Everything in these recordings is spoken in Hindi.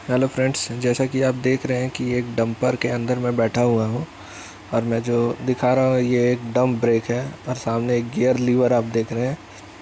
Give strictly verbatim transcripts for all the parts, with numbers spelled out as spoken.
हेलो फ्रेंड्स, जैसा कि आप देख रहे हैं कि एक डंपर के अंदर मैं बैठा हुआ हूँ और मैं जो दिखा रहा हूँ ये एक डंप ब्रेक है और सामने एक गियर लीवर आप देख रहे हैं।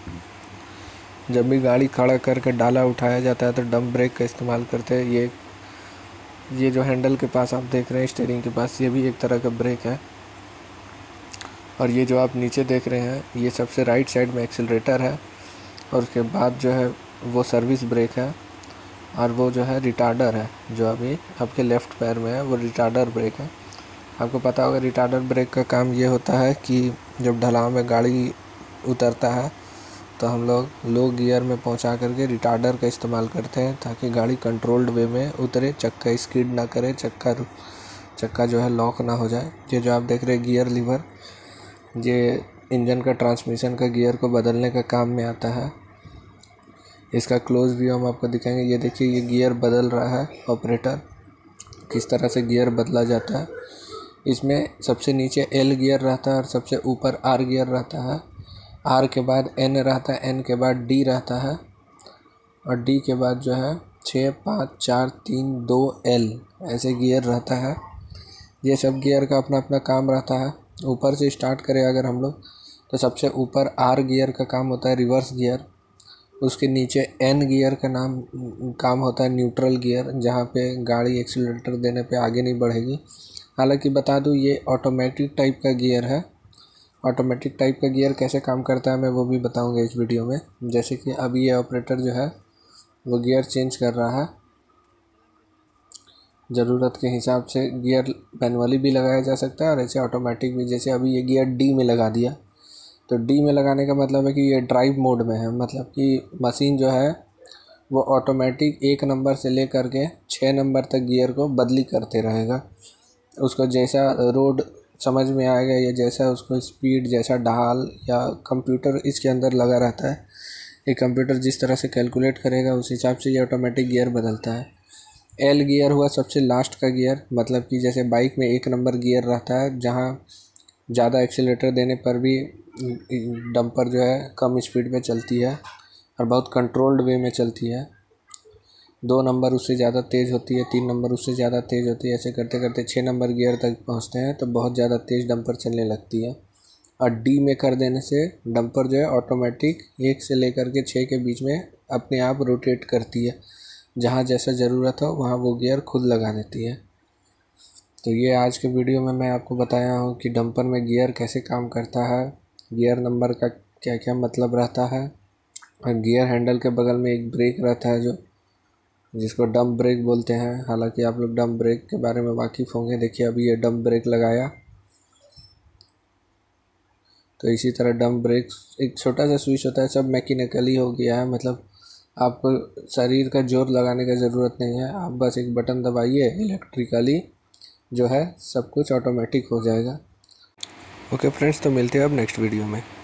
जब भी गाड़ी खड़ा करके डाला उठाया जाता है तो डंप ब्रेक का इस्तेमाल करते हैं। ये ये जो हैंडल के पास आप देख रहे हैं स्टीयरिंग के पास, ये भी एक तरह का ब्रेक है। और ये जो आप नीचे देख रहे हैं ये सबसे राइट साइड में एक्सीलरेटर है और उसके बाद जो है वो सर्विस ब्रेक है और वो जो है रिटार्डर है, जो अभी आपके लेफ़्ट पैर में है वो रिटार्डर ब्रेक है। आपको पता होगा रिटार्डर ब्रेक का काम ये होता है कि जब ढलान में गाड़ी उतरता है तो हम लोग लो गियर में पहुंचा करके रिटार्डर का इस्तेमाल करते हैं ताकि गाड़ी कंट्रोल्ड वे में उतरे, चक्का स्किड ना करे, चक्का चक्का जो है लॉक ना हो जाए। ये जो आप देख रहे हैं गियर लीवर, ये इंजन का ट्रांसमिशन का गियर को बदलने का काम में आता है। इसका क्लोज व्यू हम आपको दिखाएंगे। ये देखिए ये गियर बदल रहा है ऑपरेटर, किस तरह से गियर बदला जाता है। इसमें सबसे नीचे एल गियर रहता है और सबसे ऊपर आर गियर रहता है। आर के बाद एन रहता है, एन के बाद डी रहता है और डी के बाद जो है छः पाँच चार तीन दो एल ऐसे गियर रहता है। ये सब गियर का अपना अपना काम रहता है। ऊपर से स्टार्ट करें अगर हम लोग तो सबसे ऊपर आर गियर का काम होता है रिवर्स गियर। उसके नीचे एन गियर का नाम काम होता है न्यूट्रल गियर, जहाँ पे गाड़ी एक्सीलरेटर देने पे आगे नहीं बढ़ेगी। हालांकि बता दूँ ये ऑटोमेटिक टाइप का गियर है। ऑटोमेटिक टाइप का गियर कैसे काम करता है मैं वो भी बताऊंगा इस वीडियो में। जैसे कि अभी ये ऑपरेटर जो है वो गियर चेंज कर रहा है। ज़रूरत के हिसाब से गियर मैनुअली भी लगाया जा सकता है और ऐसे ऑटोमेटिक भी। जैसे अभी ये गियर डी में लगा दिया तो डी में लगाने का मतलब है कि ये ड्राइव मोड में है, मतलब कि मशीन जो है वो ऑटोमेटिक एक नंबर से लेकर के छः नंबर तक गियर को बदली करते रहेगा। उसको जैसा रोड समझ में आएगा या जैसा उसको स्पीड, जैसा ढाल या कंप्यूटर इसके अंदर लगा रहता है, ये कंप्यूटर जिस तरह से कैलकुलेट करेगा उस हिसाब से ये ऑटोमेटिक गियर बदलता है। एल गियर हुआ सबसे लास्ट का गियर, मतलब कि जैसे बाइक में एक नंबर गियर रहता है जहाँ ज़्यादा एक्सीलरेटर देने पर भी डंपर जो है कम स्पीड पे चलती है और बहुत कंट्रोल्ड वे में चलती है। दो नंबर उससे ज़्यादा तेज़ होती है, तीन नंबर उससे ज़्यादा तेज़ होती है। ऐसे करते करते छः नंबर गियर तक पहुंचते हैं तो बहुत ज़्यादा तेज़ डंपर चलने लगती है। और डी में कर देने से डंपर जो है ऑटोमेटिक एक से लेकर के छः के बीच में अपने आप रोटेट करती है, जहाँ जैसा ज़रूरत हो वहाँ वो गियर खुद लगा देती है। तो ये आज के वीडियो में मैं आपको बताया हूँ कि डंपर में गियर कैसे काम करता है, गियर नंबर का क्या क्या मतलब रहता है और गियर हैंडल के बगल में एक ब्रेक रहता है जो जिसको डंप ब्रेक बोलते हैं। हालांकि आप लोग डंप ब्रेक के बारे में वाकिफ़ होंगे। देखिए अभी ये डंप ब्रेक लगाया तो इसी तरह डंप ब्रेक एक छोटा सा स्विच होता है, सब मैकेनिकली हो गया है। मतलब आपको शरीर का जोर लगाने का ज़रूरत नहीं है, आप बस एक बटन दबाइए, इलेक्ट्रिकली जो है सब कुछ ऑटोमेटिक हो जाएगा। ओके फ्रेंड्स, तो मिलते हैं अब नेक्स्ट वीडियो में।